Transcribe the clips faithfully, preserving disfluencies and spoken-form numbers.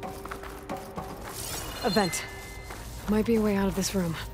A vent. Might be a way out of this room.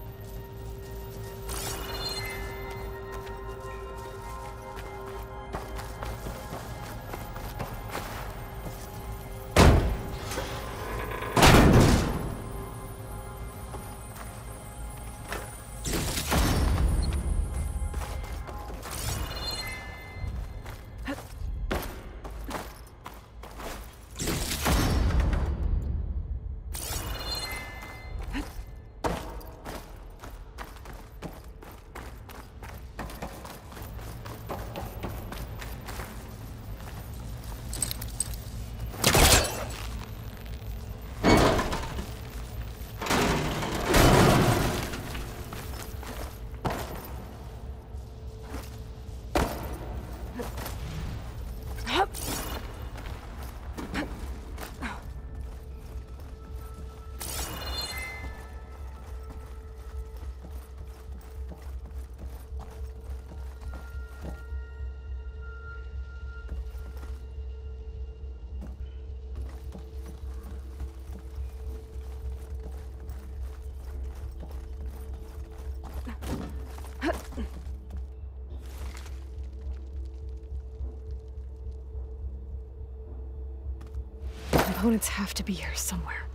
Components have to be here somewhere.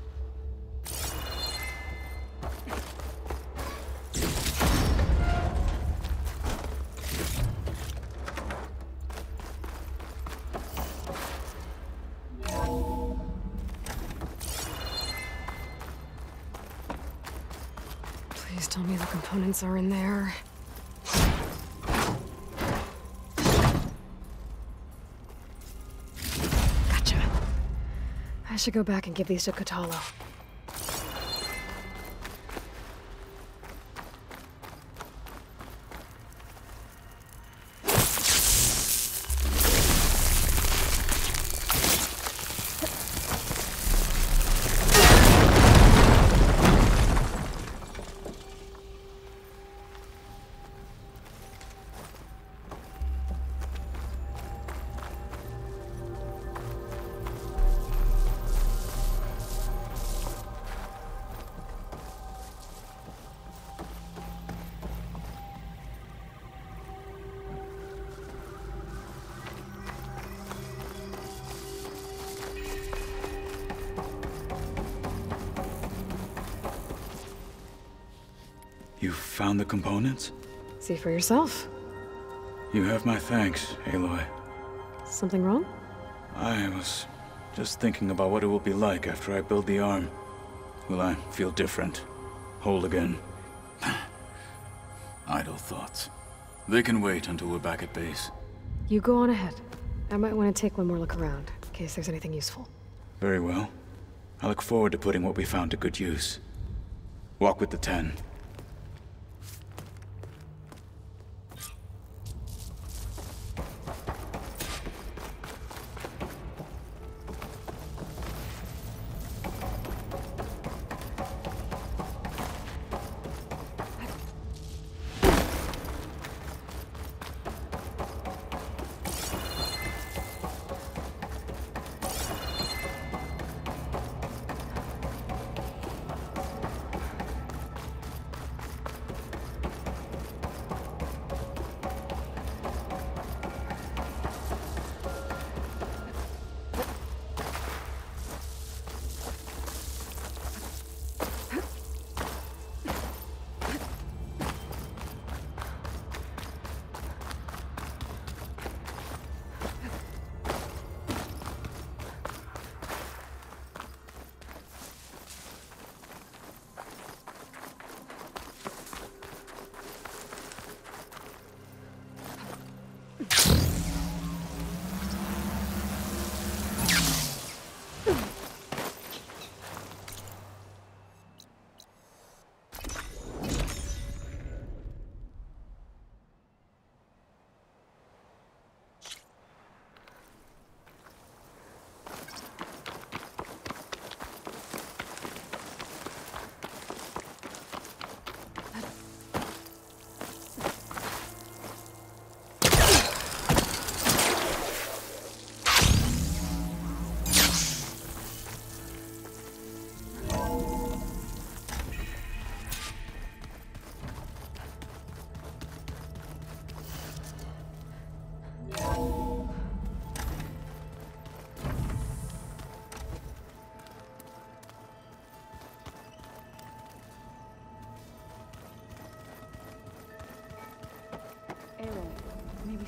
Please tell me the components are in there. I should go back and give these to Kotallo. You found the components? See for yourself. You have my thanks, Aloy. Something wrong? I was just thinking about what it will be like after I build the arm. Will I feel different? Whole again? Idle thoughts. They can wait until we're back at base. You go on ahead. I might want to take one more look around, in case there's anything useful. Very well. I look forward to putting what we found to good use. Walk with the Ten.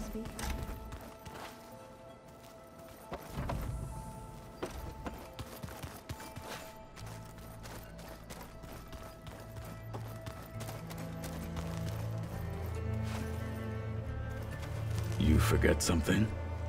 You forget something?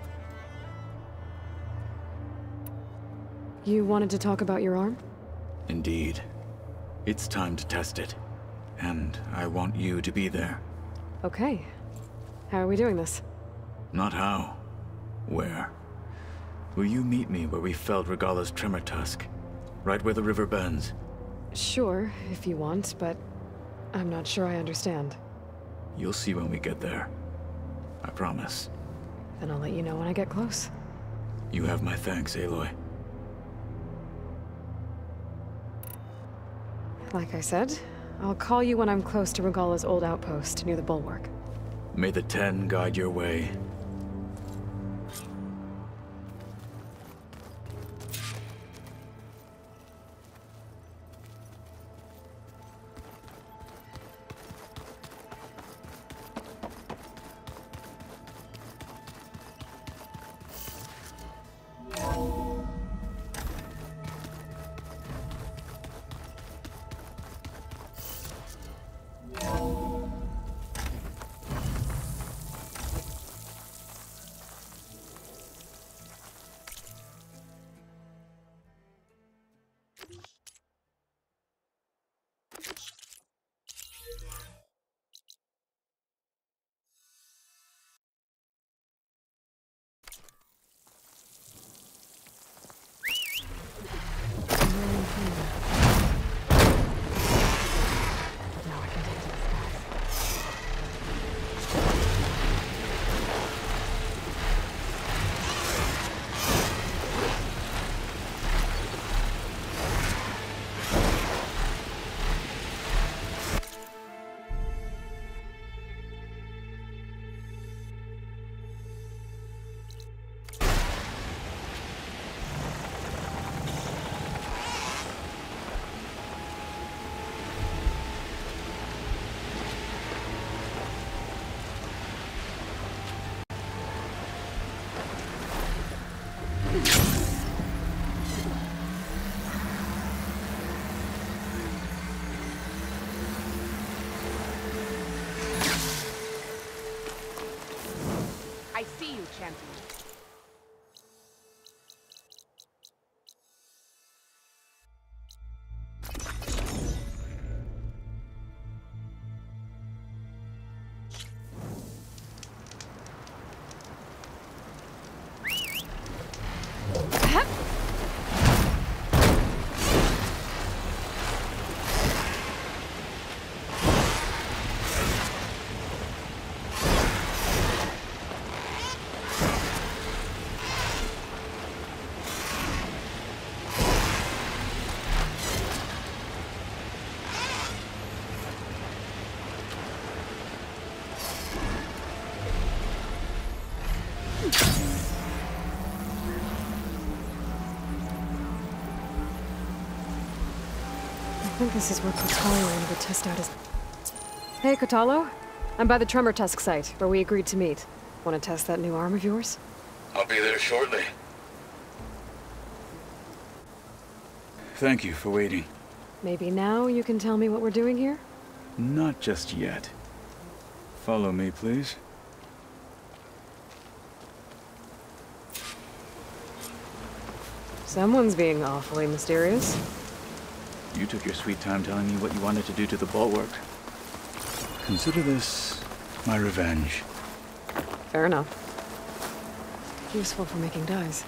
You wanted to talk about your arm? Indeed. It's time to test it. And I want you to be there. Okay. How are we doing this? Not how. Where? Will you meet me where we felled Regalla's tremor tusk? Right where the river bends? Sure, if you want, but I'm not sure I understand. You'll see when we get there. I promise. Then I'll let you know when I get close. You have my thanks, Aloy. Like I said, I'll call you when I'm close to Regalla's old outpost near the bulwark. May the Ten guide your way. I see you, champion. I think this is where Kotallo would test out his... Hey, Kotallo. I'm by the Tremor Tusk site, where we agreed to meet. Want to test that new arm of yours? I'll be there shortly. Thank you for waiting. Maybe now you can tell me what we're doing here? Not just yet. Follow me, please. Someone's being awfully mysterious. You took your sweet time telling me what you wanted to do to the bulwark. Consider this my revenge. Fair enough. Useful for making dyes.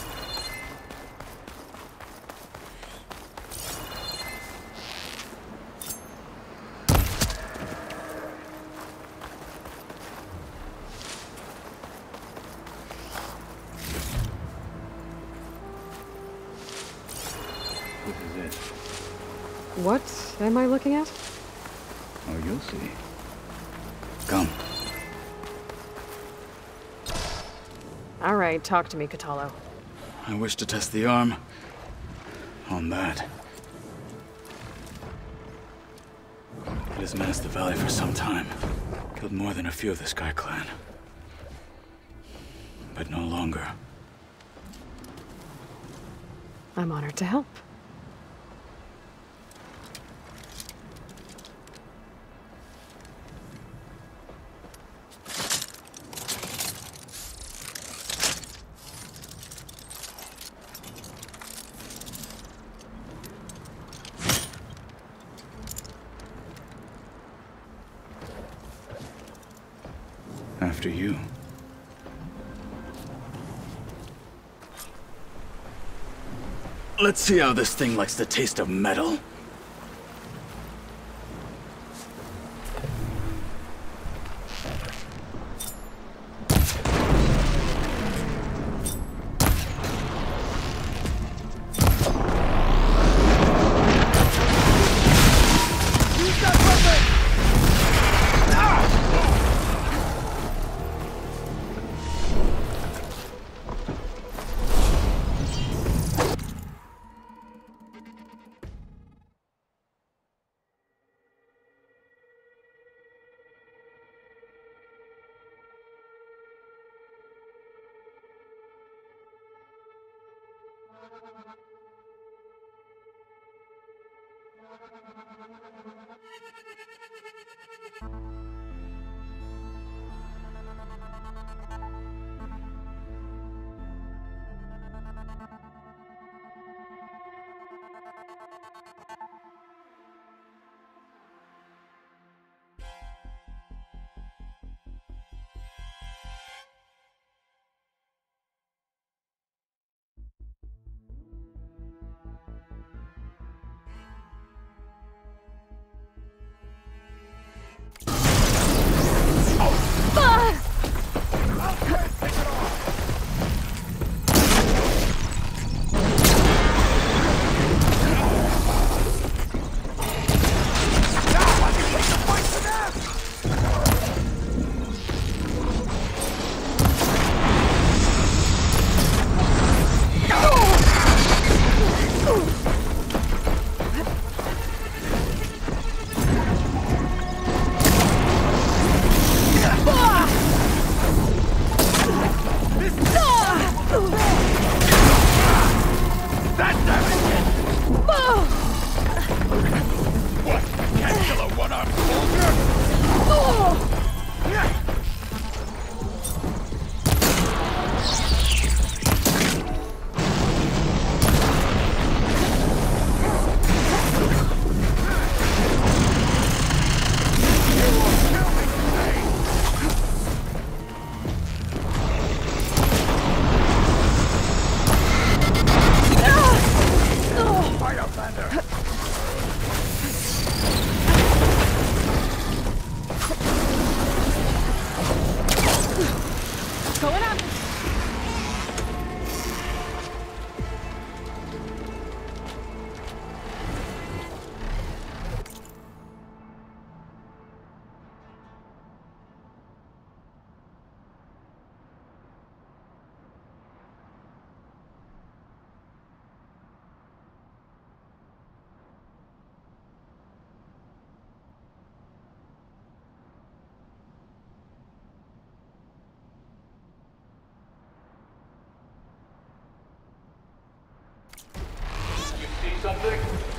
This is it. What am I looking at? Oh, you'll see. Come. All right, talk to me, Kotallo. I wish to test the arm on that. It has menaced the valley for some time. Killed more than a few of the Sky Clan. but no longer. I'm honored to help. After you. Let's see how this thing likes the taste of metal. Something?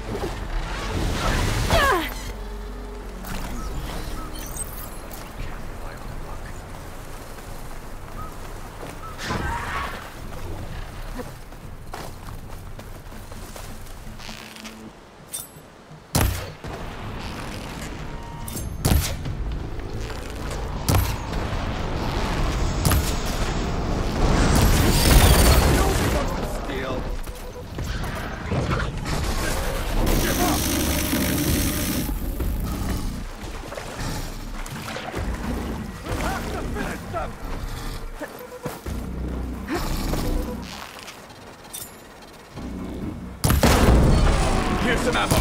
Here's some ammo.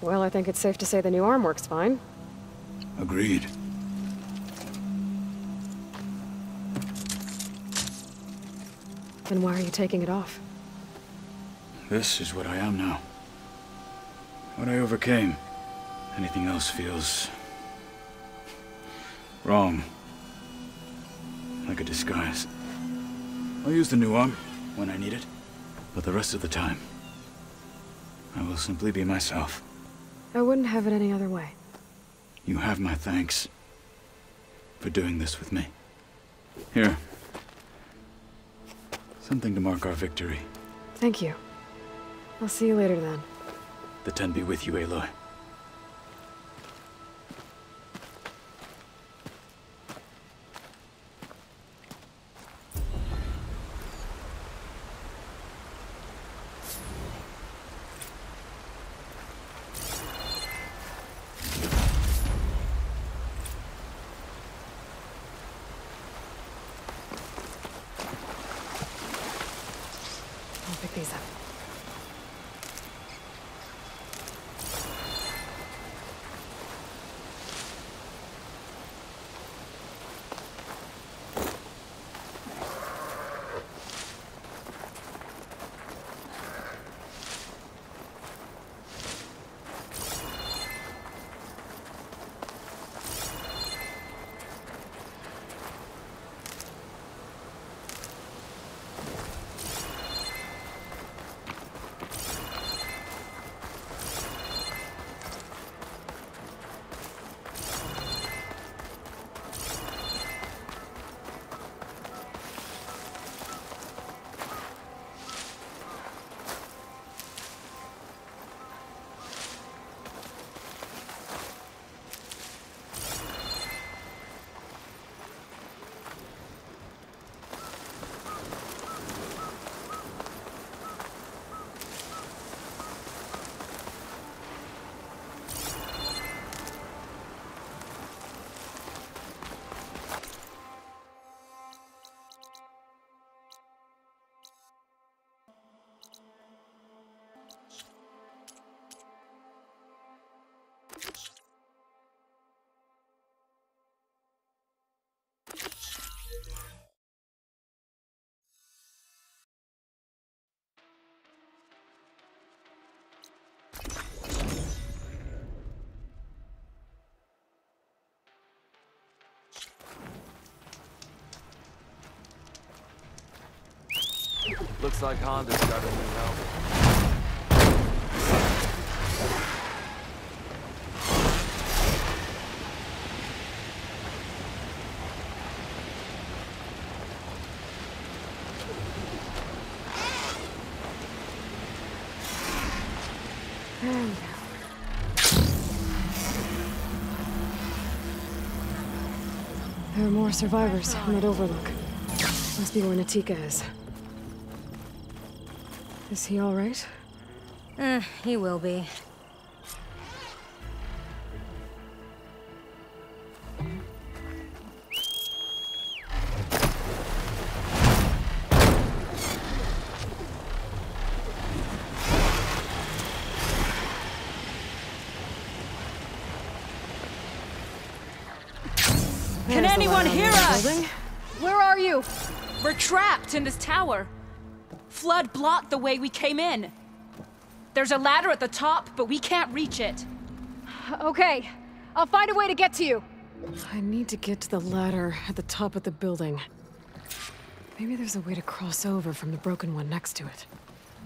Well, I think it's safe to say the new arm works fine. Agreed. Then why are you taking it off? This is what I am now. What I overcame. Anything else feels... wrong. Like a disguise. I'll use the new arm when I need it, but the rest of the time, I will simply be myself. I wouldn't have it any other way. You have my thanks for doing this with me. Here. Something to mark our victory. Thank you. I'll see you later then. The Ten be with you, Aloy. I'll pick these up. Looks like Honda's got a new helmet. And there are more survivors on that overlook. Must be where Natika is. Is he all right? Eh, he will be. Can There's the anyone ladder on hear the us? building. Where are you? We're trapped in this tower. Flood blocked the way we came in. There's a ladder at the top, but we can't reach it. Okay, I'll find a way to get to you. I need to get to the ladder at the top of the building. Maybe there's a way to cross over from the broken one next to it.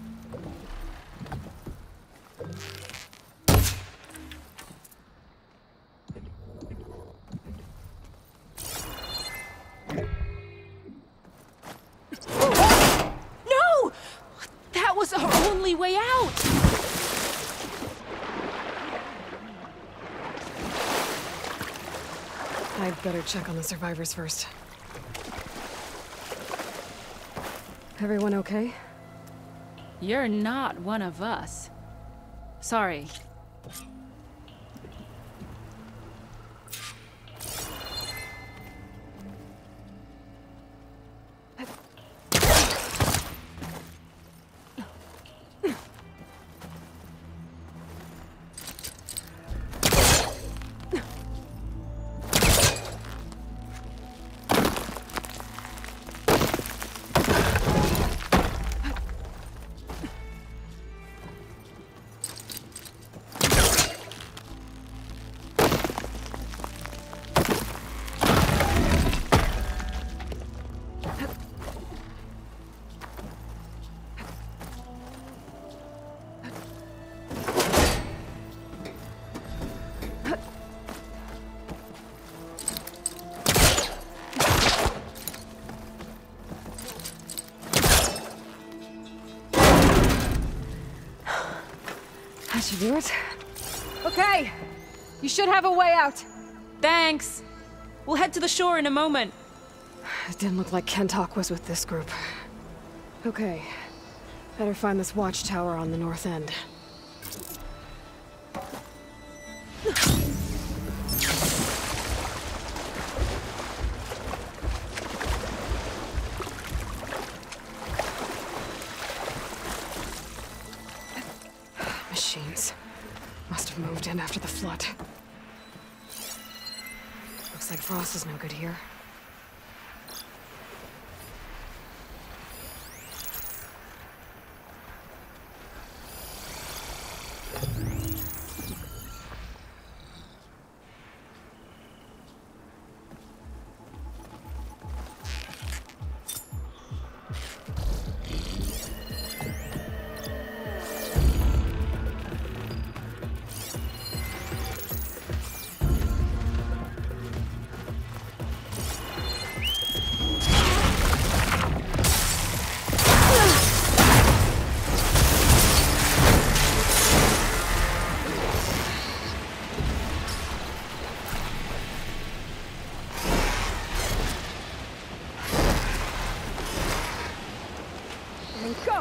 No! That was our only way out! I'd better check on the survivors first. Everyone okay? You're not one of us. Sorry. That should do it. Okay, you should have a way out. Thanks. We'll head to the shore in a moment. It didn't look like Kentok was with this group. Okay, better find this watchtower on the north end. Machines. Must have moved in after the flood. Looks like Frost is no good here. Go!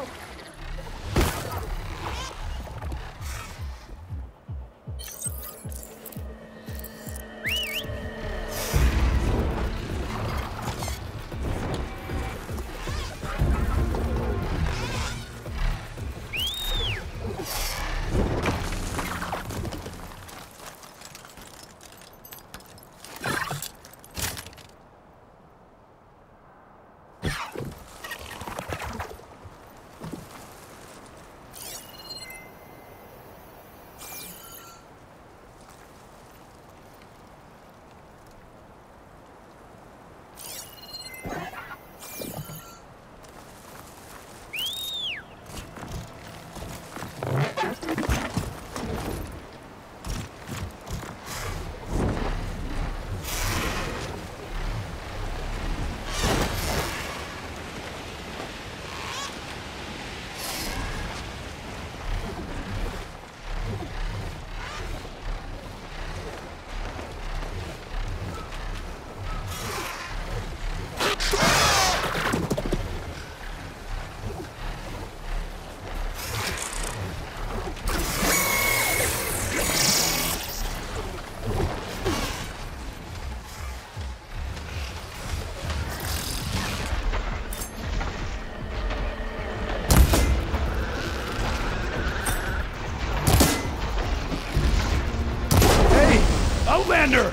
Outlander!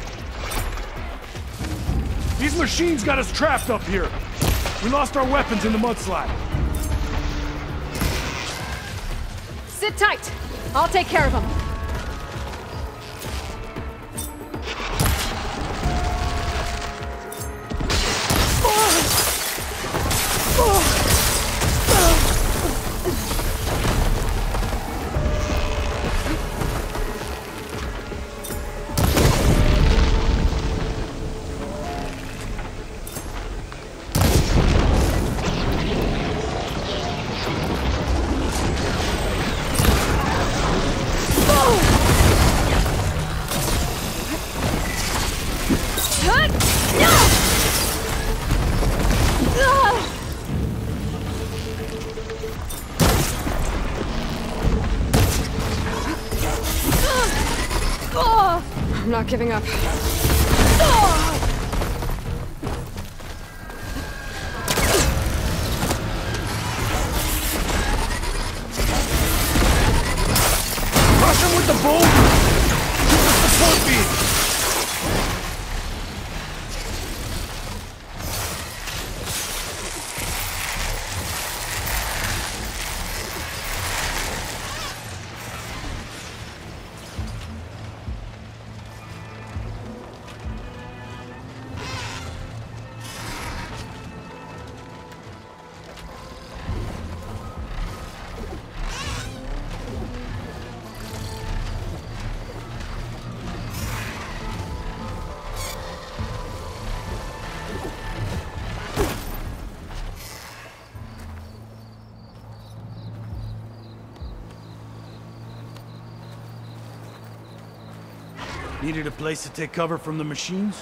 These machines got us trapped up here. We lost our weapons in the mudslide. Sit tight. I'll take care of them. I'm not giving up. Rush him with the bolt! Use the support beam! Needed a place to take cover from the machines?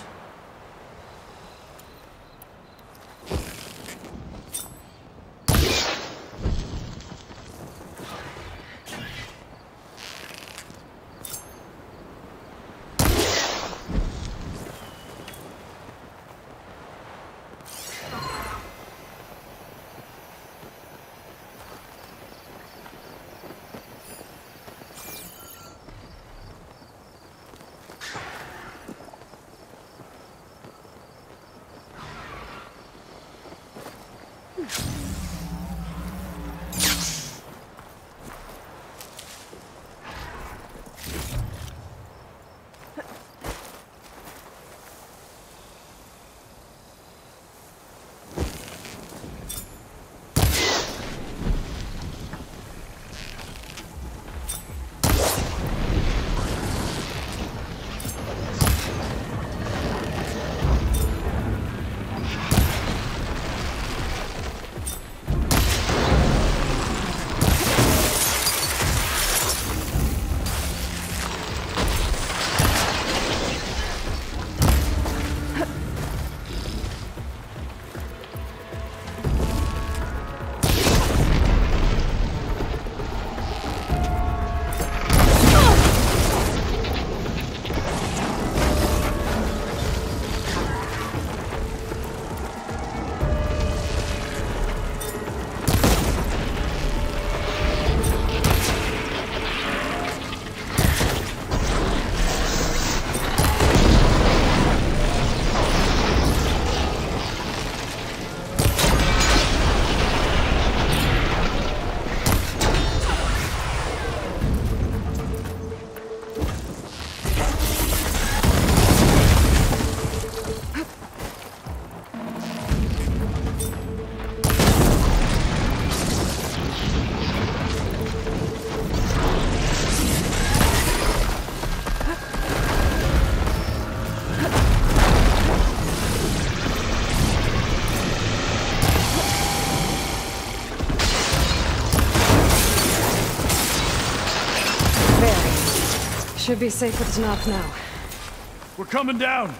Should be safe with Knock now. We're coming down!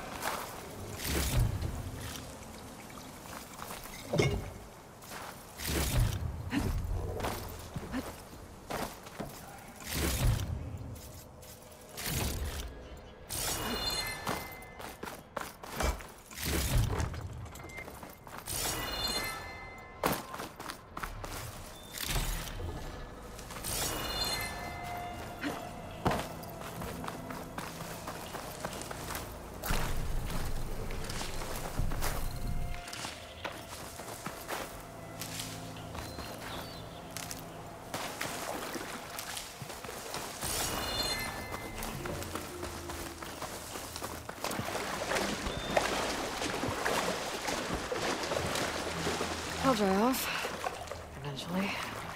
I'll dry off. Eventually.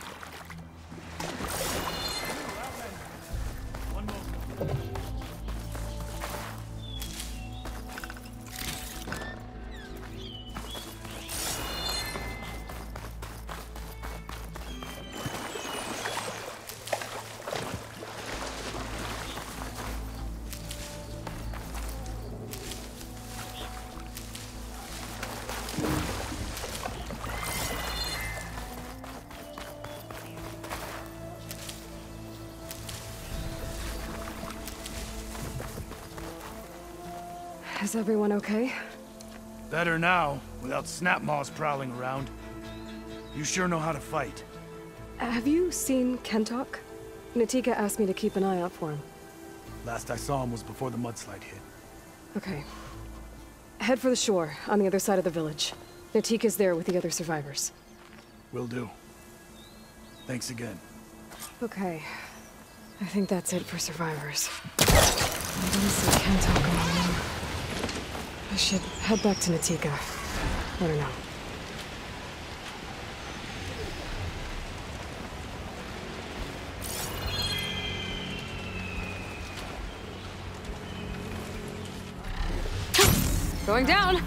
Is everyone okay? Better now, without Snapmaws prowling around. You sure know how to fight. Have you seen Kentok? Natika asked me to keep an eye out for him. Last I saw him was before the mudslide hit. Okay. Head for the shore, on the other side of the village. Natika's there with the other survivors. Will do. Thanks again. Okay. I think that's it for survivors. I didn't see Kentok alone. I should head back to Natika. Let her know. Going down!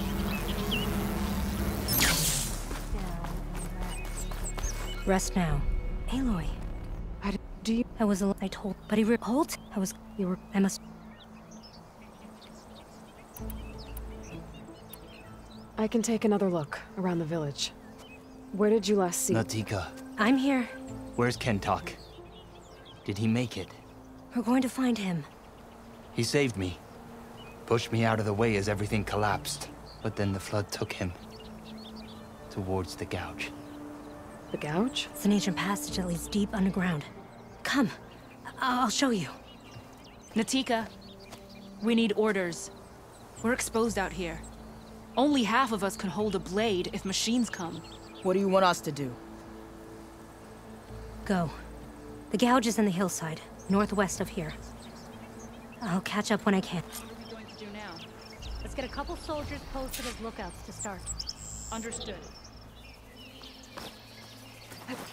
Rest now. Aloy. I, do you... I was al- I told, but he re- hold. I was, you were, I must. I can take another look around the village. Where did you last see? Natika, I'm here. where's Kentok? Did he make it? We're going to find him. He saved me. Pushed me out of the way as everything collapsed. But then the flood took him. Towards the gouge. The gouge? It's an ancient passage that leads deep underground. Come. I- I'll show you. Natika, we need orders. We're exposed out here. Only half of us can hold a blade if machines come. What do you want us to do? Go. The gouge is in the hillside, northwest of here. I'll catch up when I can. What are we going to do now? Let's get a couple soldiers posted as lookouts to start. Understood.